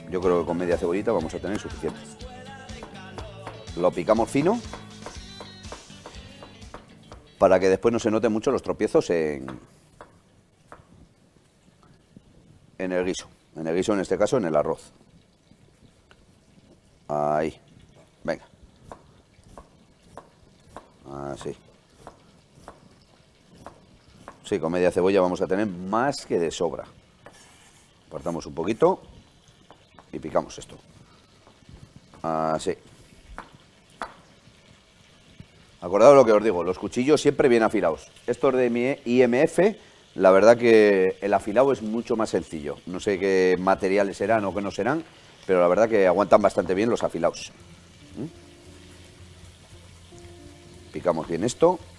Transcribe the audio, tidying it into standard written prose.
Yo creo que con media cebollita vamos a tener suficiente. Lo picamos fino para que después no se noten mucho los tropiezos en el guiso. En el guiso, en este caso, en el arroz. Ahí. Venga. Así. Sí, con media cebolla vamos a tener más que de sobra. Apartamos un poquito y picamos esto. Así. Acordaos lo que os digo, los cuchillos siempre bien afilados. Estos de mi IMF, la verdad que el afilado es mucho más sencillo. No sé qué materiales serán o qué no serán, pero la verdad que aguantan bastante bien los afilados. Picamos bien esto.